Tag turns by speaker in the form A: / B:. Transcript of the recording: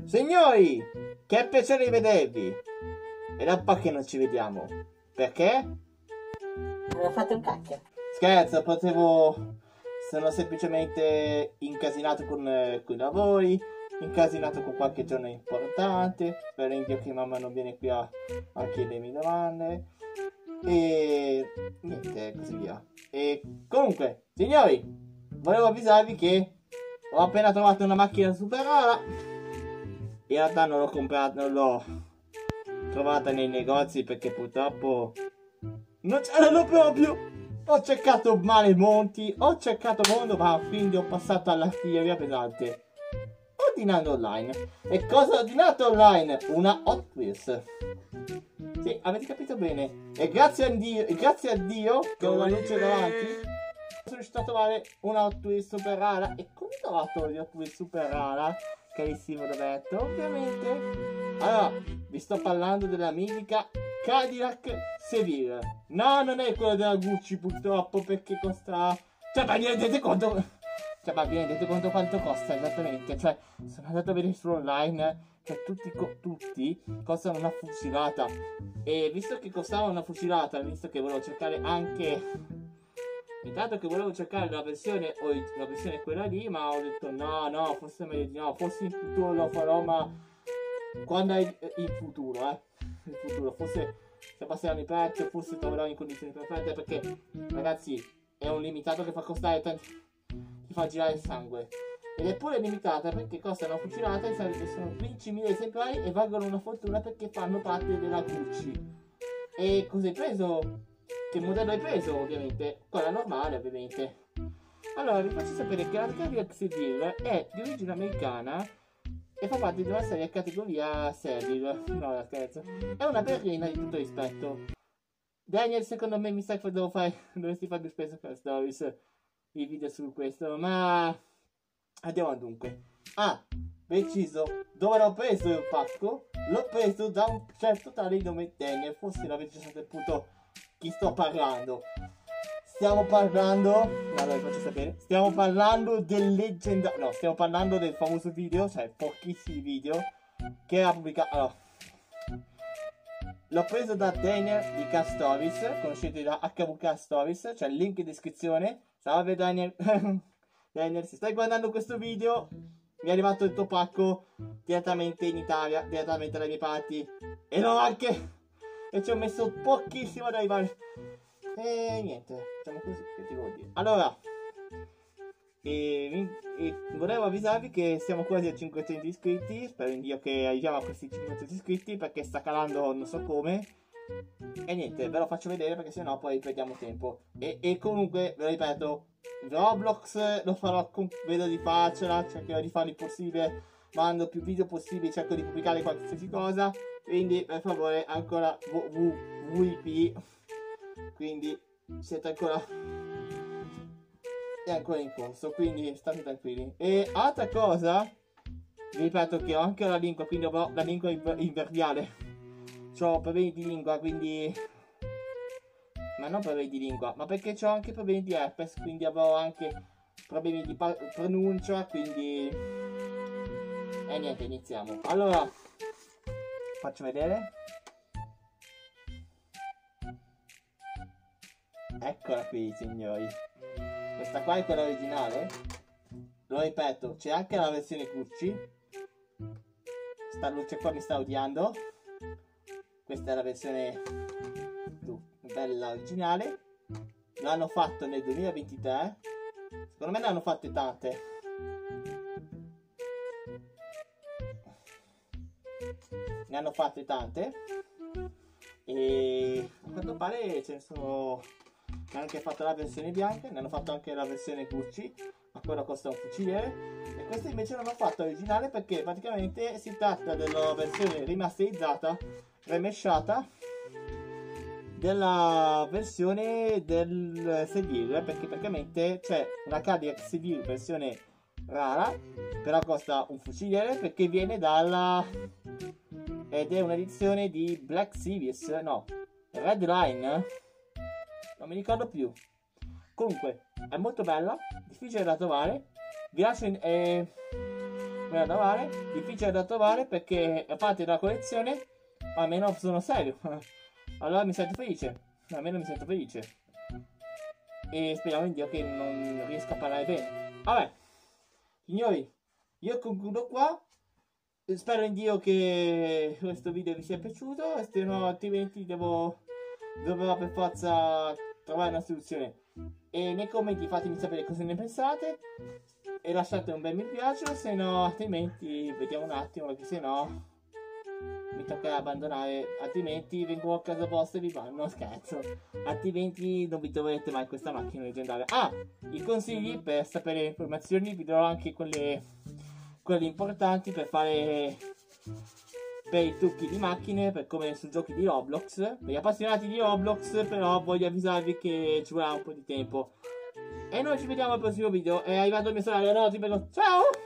A: Signori, che piacere rivedervi. È da un po' che non ci vediamo. Perché?
B: Avevo fatto un cacchio.
A: Scherzo, sono semplicemente incasinato con i lavori, incasinato con qualche giorno importante. Spero in Dio che mamma non viene qui a chiedermi domande. E niente, così via. E comunque, signori, volevo avvisarvi che ho appena trovato una macchina super rara. In realtà non l'ho comprata, non l'ho trovata nei negozi perché purtroppo non c'erano proprio. Ho cercato male monti, ho cercato mondo, ma quindi ho passato all'artiglieria pesante ordinando online. E cosa ho ordinato online? Una Hot Wheels. Sì, avete capito bene. E grazie a Dio che ho la luce davanti, sono riuscito a trovare una Hot Wheels super rara. E come ho trovato la Hot Wheels super rara, carissimo Roberto? Ovviamente. Allora, vi sto parlando della mitica Cadillac Seville. No, non è quello della Gucci purtroppo, perché costa... Cioè, ma vi rendete conto? Cioè, ma vi rendete conto quanto costa esattamente? Cioè, sono andato a vedere su online, cioè tutti costano una fucilata. E visto che costava una fucilata, visto che volevo cercare anche... Intanto che volevo cercare la versione quella lì, ma ho detto no, forse meglio di no, forse in futuro lo farò, ma quando è il futuro, il futuro, forse se passeranno i prezzi, forse troverò in condizioni perfette, perché ragazzi è un limitato che fa costare tanto, ti fa girare il sangue, ed è pure limitata perché costa una fucilata e sono 15.000 esemplari e valgono una fortuna perché fanno parte della Gucci. E cosa hai preso? Che modello hai preso? Ovviamente quella normale, ovviamente. Allora vi faccio sapere che la Cadillac Seville è di origine americana e fa parte di una serie categoria Seville. No, scherzo. È una berlina di tutto rispetto. Daniel, secondo me mi sa che dovresti fare più spesso per stories i video su questo, ma andiamo al dunque. Preciso dove l'ho preso il pacco? L'ho preso da un certo tale nome Daniel, forse l'avete già saputo chi sto parlando. Stiamo parlando del leggendario, no, stiamo parlando del famoso video, cioè pochissimi video che ha pubblicato. Allora, l'ho preso da Daniel di Car Stories, conoscete da HVK Stories, c'è il link in descrizione. Salve Daniel. Daniel, se stai guardando questo video, mi è arrivato il tuo pacco direttamente in Italia, direttamente dalle mie parti, e non anche, e ci ho messo pochissimo ad arrivare. E niente, facciamo così, che ti vuol dire. Allora, volevo avvisarvi che siamo quasi a 500 iscritti. Spero in Dio che arriviamo a questi 500 iscritti, perché sta calando non so come. E niente, ve lo faccio vedere perché sennò poi perdiamo tempo. E comunque, ve lo ripeto, Roblox lo farò, vedo di farcela, cercherò di farlo il possibile, mando più video possibili, cerco di pubblicare qualsiasi cosa. Quindi per favore, ancora VP, quindi siete ancora in corso, quindi state tranquilli. E altra cosa, vi ripeto che ho anche la lingua, quindi avrò la lingua inverniale. Ho problemi di lingua, quindi... Ma non problemi di lingua, ma perché ho anche problemi di herpes, quindi avrò anche problemi di pronuncia, quindi... E niente, iniziamo. Allora, faccio vedere. Eccola qui, signori. Questa qua è quella originale. Lo ripeto, c'è anche la versione Gucci. Sta luce qua mi sta odiando. Questa è la versione bella originale. L'hanno fatto nel 2023. Secondo me ne hanno fatte tante. Ne hanno fatte tante. E a quanto pare ce ne sono... Ne hanno anche fatto la versione bianca, ne hanno fatto anche la versione Gucci, ma quella costa un fucile. E questa invece non l'ho fatta originale perché praticamente si tratta della versione rimasterizzata, remesciata della versione del Seville, perché praticamente c'è una Cadillac Seville versione rara, però costa un fucile perché viene dalla... ed è un'edizione di Black Series, no, Red Line, non mi ricordo più. Comunque è molto bella, difficile da trovare. Vi lascio da trovare, difficile da trovare perché è parte della collezione, almeno sono serio. Allora mi sento felice, almeno mi sento felice. E speriamo in Dio che non riesca a parlare bene. Vabbè, signori, io concludo qua. Spero in Dio che questo video vi sia piaciuto, se no altrimenti dovrò per forza trovare una soluzione. E nei commenti fatemi sapere cosa ne pensate e lasciate un bel mi piace, se no altrimenti vediamo un attimo, perché se no mi toccherà abbandonare, altrimenti vengo a casa vostra e vi fanno, no scherzo, altrimenti non vi troverete mai questa macchina leggendaria. Ah, i consigli per sapere le informazioni vi darò anche quelle importanti per fare per i trucchi di macchine, per come su giochi di Roblox. Per gli appassionati di Roblox però voglio avvisarvi che ci vorrà un po' di tempo. E noi ci vediamo al prossimo video. È arrivato il mio salario, no, ti prego, ciao!